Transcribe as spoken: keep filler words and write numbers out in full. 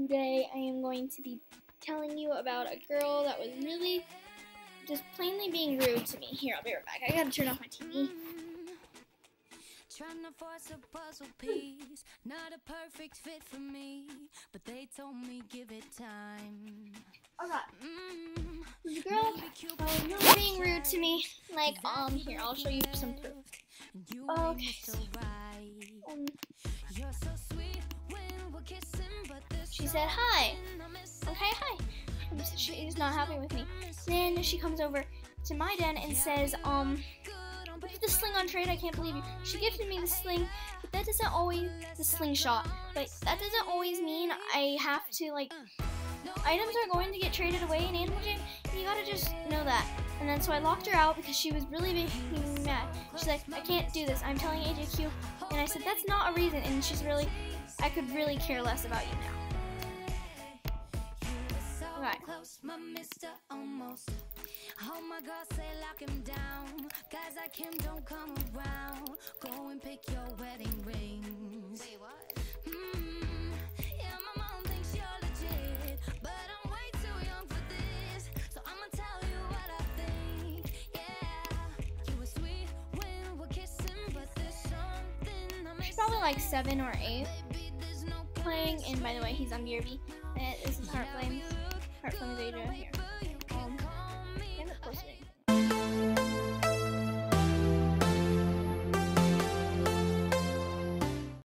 Today I am going to be telling you about a girl that was really just plainly being rude to me. Here, I'll be right back. I gotta turn off my T V. Trying to force a puzzle piece, not a perfect fit for me, but they told me give it time. Okay. Mm, this girl was really being rude to me. Like, um, here, I'll show you some proof. Okay. So, um, she said hi. Okay, hi. She's not happy with me. Then she comes over to my den and says, um, look at the sling on trade, I can't believe you. She gifted me the sling, but that doesn't always, the slingshot, but that doesn't always mean I have to, like, items are going to get traded away in Animal Jam. You gotta just know that. And then so I locked her out because she was really being mad. She's like, I can't do this, I'm telling A J Q. And I said, that's not a reason. And she's really, I could really care less about you now. Right. Oh my God, say lock him down. Guys like him don't come around. Go and pick your wedding rings. Wait, what? Mm, yeah, my mom thinks you're legit, but I'm way too young for this. So I'ma tell you what I think. Yeah, you were sweet when we're kissing, but there's something I'm She's probably like seven or eight playing. And by the way, he's on B R B. This is Heart Flames. Heart Flames Asia here.